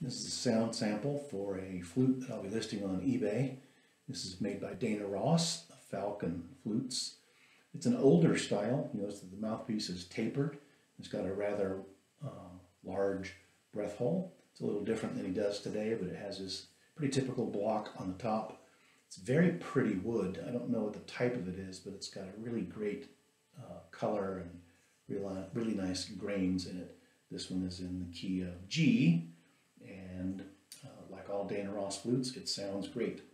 This is a sound sample for a flute that I'll be listing on eBay. This is made by Dana Ross of Falcon Flutes. It's an older style. You notice that the mouthpiece is tapered. It's got a rather large breath hole. It's a little different than he does today, but it has this pretty typical block on the top. It's very pretty wood. I don't know what the type of it is, but it's got a really great color and really nice grains in it. This one is in the key of G, and like all Dana Ross flutes, it sounds great.